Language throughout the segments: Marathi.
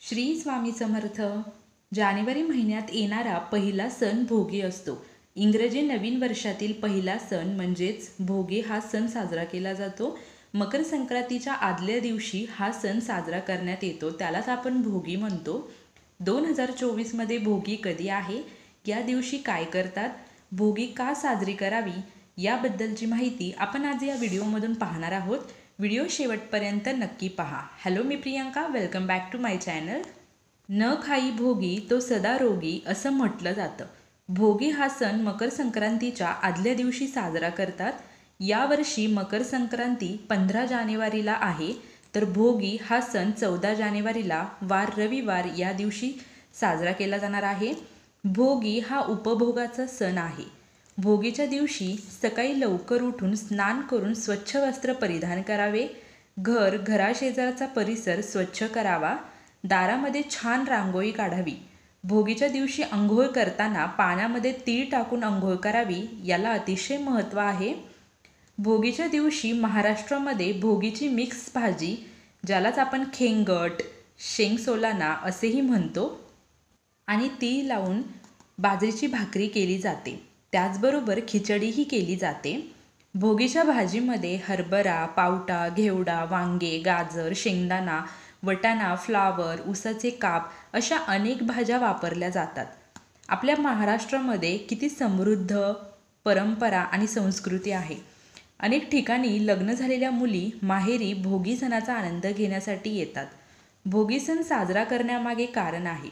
श्री स्वामी समर्थ. जानेवारी महिन्यात येणारा पहिला सण भोगी असतो. इंग्रजी नवीन वर्षातील पहिला सण म्हणजेच भोगी हा सण साजरा केला जातो. मकर संक्रांतीच्या आदल्या दिवशी हा सण साजरा करण्यात येतो, त्यालाच आपण भोगी म्हणतो. 2024मध्ये भोगी कधी आहे, या दिवशी काय करतात, भोगी का साजरी करावी, याबद्दलची माहिती आपण आज या व्हिडिओमधून पाहणार आहोत. व्हिडिओ शेवटपर्यंत नक्की पहा. हॅलो, मी Priyanka, welcome back to my channel. न खाई भोगी तो सदा रोगी असं म्हटलं जातं. भोगी हा सण मकर संक्रांतीच्या आदल्या दिवशी साजरा करतात. यावर्षी मकर संक्रांती 15 जानेवारीला आहे, तर भोगी हा सण 14 जानेवारीला वार रविवार या दिवशी साजरा केला जाणार आहे. भोगी हा उपभोगाचा सण आहे. भोगीच्या दिवशी सकाळी लवकर उठून स्नान करून स्वच्छ वस्त्र परिधान करावे. घराशेजारचा परिसर स्वच्छ करावा. दारामध्ये छान रांगोळी काढावी. भोगीच्या दिवशी अंघोळ करताना पाण्यामध्ये तीळ टाकून अंघोळ करावी. याला अतिशय महत्त्व आहे. भोगीच्या दिवशी महाराष्ट्रामध्ये भोगीची मिक्स भाजी, ज्यालाच आपण खेंगट, शेंगसोलाना असेही म्हणतो, आणि तीळ लावून बाजरीची भाकरी केली जाते. त्याचबरोबर खिचडीही केली जाते. भोगीच्या भाजीमध्ये हरभरा, पावटा, घेवडा, वांगे, गाजर, शेंगदाणा, वटाणा, फ्लावर, उसाचे काप अशा अनेक भाज्या वापरल्या जातात. आपल्या महाराष्ट्रामध्ये किती समृद्ध परंपरा आणि संस्कृती आहे. अनेक ठिकाणी लग्न झालेल्या मुली माहेरी भोगी सणाचा आनंद घेण्यासाठी येतात. भोगी सण साजरा करण्यामागे कारण आहे.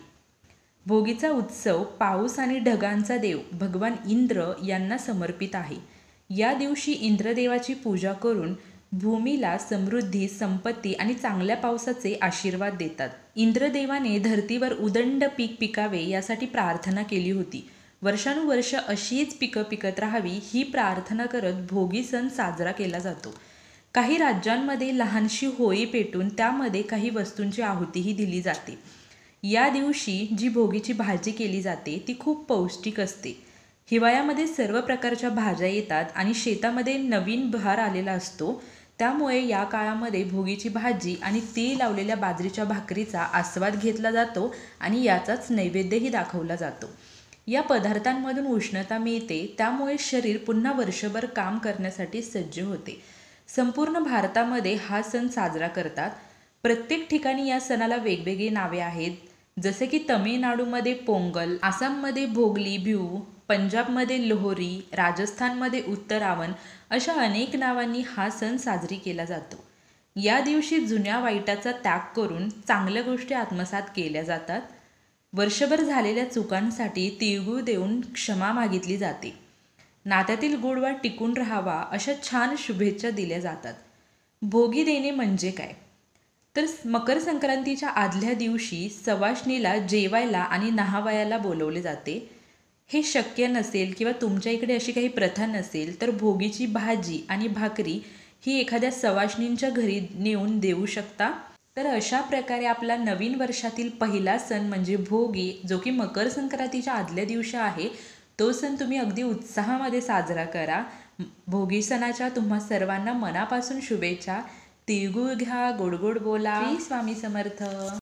भोगीचा उत्सव पाऊस आणि ढगांचा देव भगवान इंद्र यांना समर्पित आहे. या दिवशी इंद्रदेवाची पूजा करून भूमीला समृद्धी, संपत्ती आणि चांगल्या पावसाचे आशीर्वाद देतात. इंद्रदेवाने धर्तीवर उदंड पीक पिकावे यासाठी प्रार्थना केली होती. वर्षानुवर्ष अशीच पिकं पिकत राहावी ही प्रार्थना करत भोगी सण साजरा केला जातो. काही राज्यांमध्ये लहानशी होळी पेटून त्यामध्ये काही वस्तूंची आहुतीही दिली जाते. या दिवशी जी भोगीची भाजी केली जाते ती खूप पौष्टिक असते. हिवाळ्यामध्ये सर्व प्रकारच्या भाज्या येतात आणि शेतामध्ये नवीन बहार आलेला असतो. त्यामुळे या काळामध्ये भोगीची भाजी आणि तीळ लावलेल्या बाजरीच्या भाकरीचा आस्वाद घेतला जातो आणि याचाच नैवेद्यही दाखवला जातो. या पदार्थांमधून उष्णता मिळते, त्यामुळे शरीर पुन्हा वर्षभर काम करण्यासाठी सज्ज होते. संपूर्ण भारतामध्ये हा सण साजरा करतात. प्रत्येक ठिकाणी या सणाला वेगवेगळी नावे आहेत, जसे की तमिळनाडूमध्ये पोंगल, आसाममध्ये भोगली बिहू, पंजाबमध्ये लोहरी, राजस्थानमध्ये उत्तरावण अशा अनेक नावांनी हा सण साजरी केला जातो. या दिवशी जुन्या वाईटाचा त्याग करून चांगल्या गोष्टी आत्मसात केल्या जातात. वर्षभर झालेल्या चुकांसाठी तिळगुळ देऊन क्षमा मागितली जाते. नात्यातील गोडवा टिकून राहावा अशा छान शुभेच्छा दिल्या जातात. भोगी देणे म्हणजे काय, तर मकर संक्रांतीच्या आदल्या दिवशी सवाष्णीला जेवायला आणि नहावायला बोलवले जाते. हे शक्य नसेल किंवा तुमच्या इकडे अशी काही प्रथा नसेल तर भोगीची भाजी आणि भाकरी ही एखाद्या सवाष्णींच्या घरी नेऊन देऊ शकता. तर अशा प्रकारे आपला नवीन वर्षातील पहिला सण म्हणजे भोगी, जो की मकर संक्रांतीच्या आदल्या दिवशी आहे, तो सण तुम्ही अगदी उत्साहामध्ये साजरा करा. भोगी सणाच्या तुम्हा सर्वांना मनापासून शुभेच्छा. तिळगुळ घ्या, गोड गोड बोला. श्री स्वामी समर्थ.